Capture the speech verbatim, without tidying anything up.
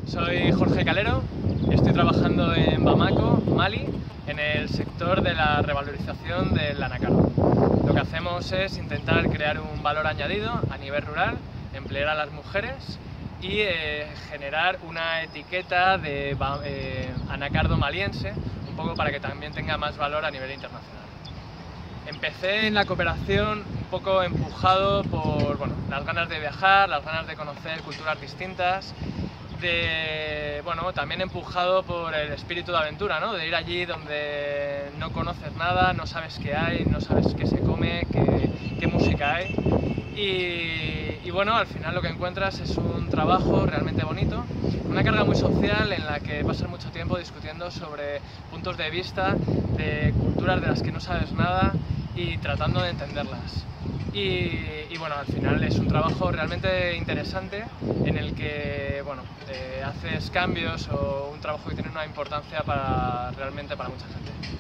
Soy Jorge Calero, estoy trabajando en Bamako, Mali, en el sector de la revalorización del anacardo. Lo que hacemos es intentar crear un valor añadido a nivel rural, emplear a las mujeres y eh, generar una etiqueta de eh, anacardo maliense, un poco para que también tenga más valor a nivel internacional. Empecé en la cooperación un poco empujado por bueno, las ganas de viajar, las ganas de conocer culturas distintas, de, bueno, también empujado por el espíritu de aventura, ¿no? De ir allí donde no conoces nada, no sabes qué hay, no sabes qué se come, qué, qué música hay. Y, y bueno, al final lo que encuentras es un trabajo realmente bonito, una carga muy social en la que pasas mucho tiempo discutiendo sobre puntos de vista de culturas de las que no sabes nada y tratando de entenderlas. Y, y bueno, al final es un trabajo realmente interesante en el que bueno, eh, haces cambios o un trabajo que tiene una importancia para, realmente para mucha gente.